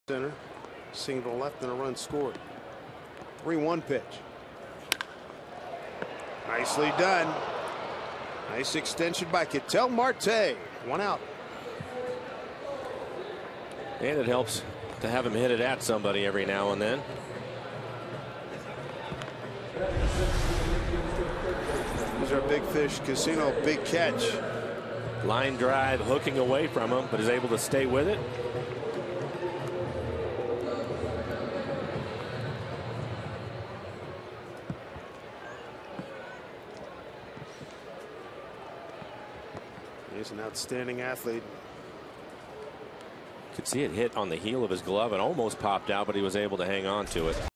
center. Single left and a run scored. 3-1 pitch. Nicely done. Nice extension by Ketel Marte. 1 out. And it helps to have him hit it at somebody every now and then. These are Big Fish Casino big catch. Line drive hooking away from him, but is able to stay with it. He's an outstanding athlete. Could see it hit on the heel of his glove and almost popped out, but he was able to hang on to it.